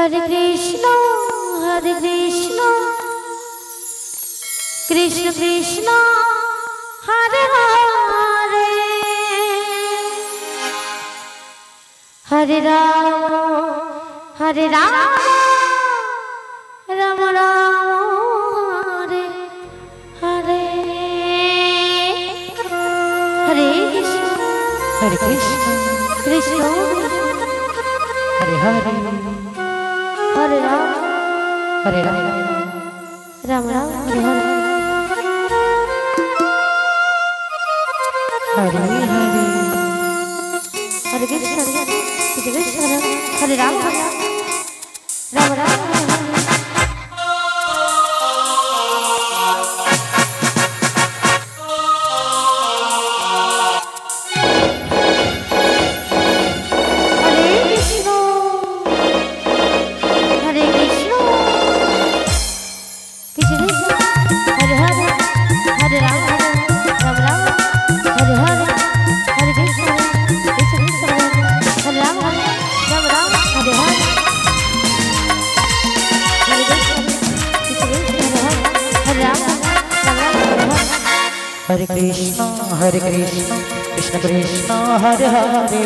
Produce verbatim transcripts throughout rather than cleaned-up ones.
Hare Krishna Hare Krishna Krishna Krishna Hare Hare Hare Ram Hare Ram Ram Ram Hare Hare Hare Krishna Hare Krishna Krishna Hare Hare Hare Ram Hare Ram Ram Ram Hare Hare Hare Hare Hare Krishna Hare Krishna Hare Ram Hare Ram Ram Hare Hare Hare Krishna Hare Krishna Krishna Krishna Hare Hare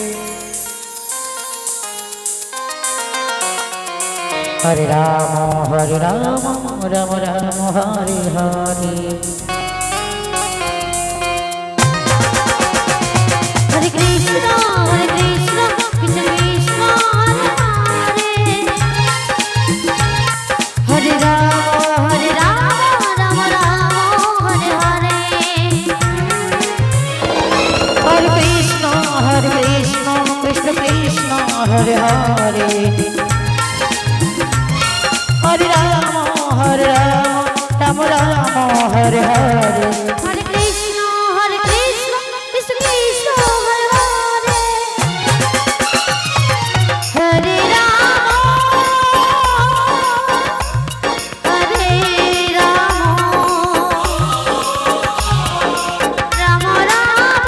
Hare Ram Hare Ram Ram Ram Hare Hare Hare Krishna Hare Krishna Krishna Krishna Hare Hare Hare Ram Hare Ram Ram Ram Hare Hare Hare Krishna Hare Krishna Krishna Krishna Hare Hare Hare Ram Hare Ram Ram Ram Hare Hare Hare Krishna Hare Krishna Krishna Krishna Hare Hare Hare Ram Hare Ram Ram Ram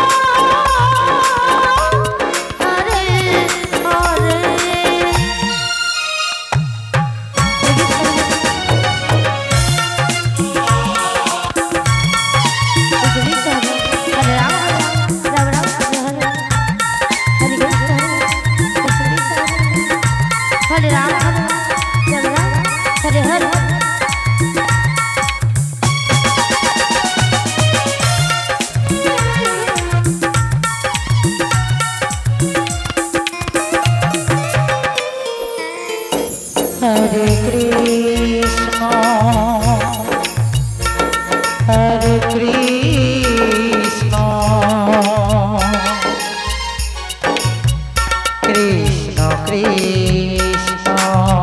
Hare Hare Hare Ram Hare Ram Hare Hare Hare Krishna Hare Krishna Krishna Krishna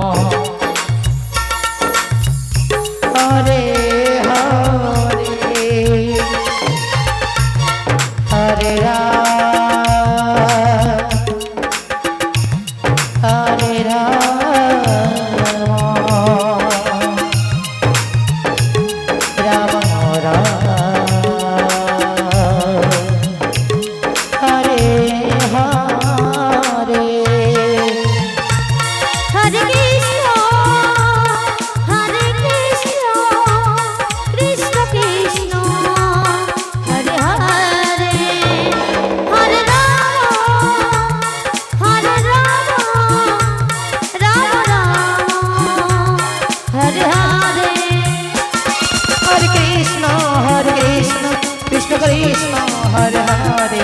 Hare Hare Hare Ram Hare Ram Ram Ram Hare Hare Hare Krishna Hare Krishna Krishna Krishna Hare Hare Hare Ram Hare Ram Ram Ram Hare Hare Hare Krishna Hare Krishna Krishna Krishna Hare Hare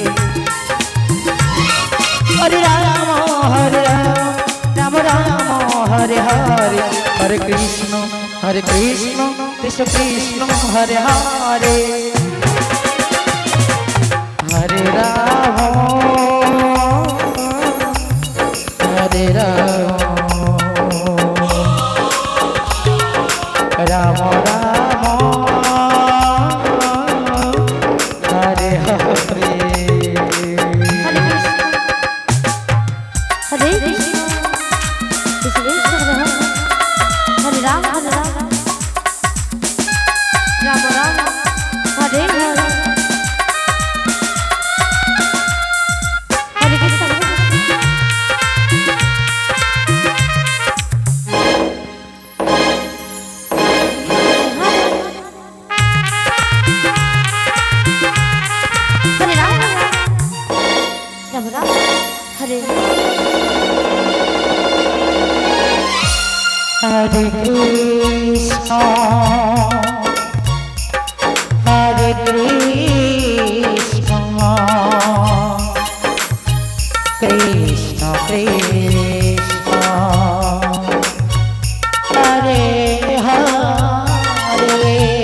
Hare Ram Hare Ram Ram Ram Hare Hare Hare Krishna Hare Krishna Krishna Krishna Hare Hare Hare Ram Hare Ram Ram Ram Hare Hare Hare Krishna Krishna Krishna Hare Ram Hare Ram Ram Ram Hare Hare Hare Krishna Hare Krishna, Hare Krishna, Krishna Krishna, Hare Hare,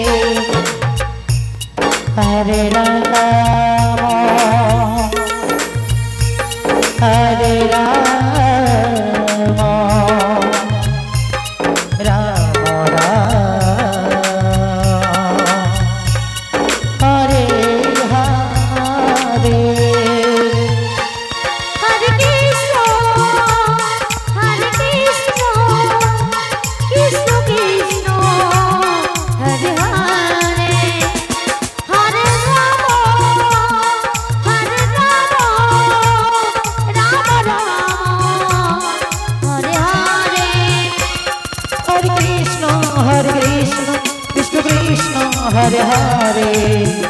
Hare Rama, Hare Rama, Rama Rama, Hare Hare. Hare Krishna, Hare Krishna, Krishna Krishna, Hare Hare, Hare Rama, Hare Rama, Rama Rama, Hare Hare. Hare Krishna, Hare Krishna, Krishna Krishna, Hare Hare.